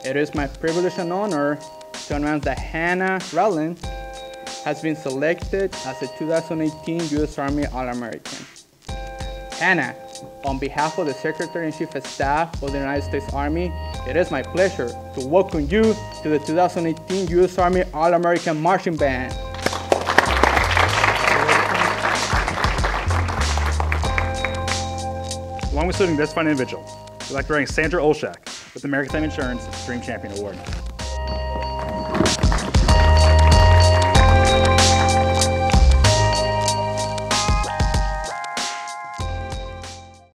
It is my privilege and honor to announce that Hannah Rodlund has been selected as a 2018 U.S. Army All-American. Hannah, on behalf of the Secretary-in-Chief of Staff of the United States Army, it is my pleasure to welcome you to the 2018 U.S. Army All-American Marching Band. Along with saluting this fine individual, we'd like to rank Sandra Olshak with the American Time Insurance Dream Champion Award.